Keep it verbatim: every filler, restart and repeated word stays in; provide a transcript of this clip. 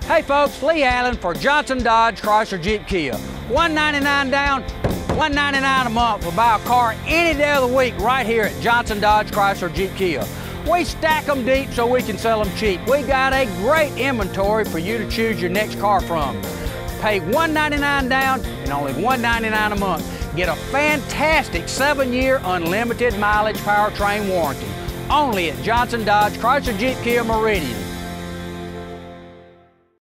Hey folks, Lee Allen for Johnson Dodge Chrysler Jeep Kia. one ninety-nine down, one ninety-nine a month for buy a car any day of the week right here at Johnson Dodge Chrysler Jeep Kia. We stack them deep so we can sell them cheap. We got a great inventory for you to choose your next car from. Pay one ninety-nine down and only one ninety-nine a month. Get a fantastic seven year unlimited mileage powertrain warranty. Only at Johnson Dodge Chrysler Jeep Kia Meridian.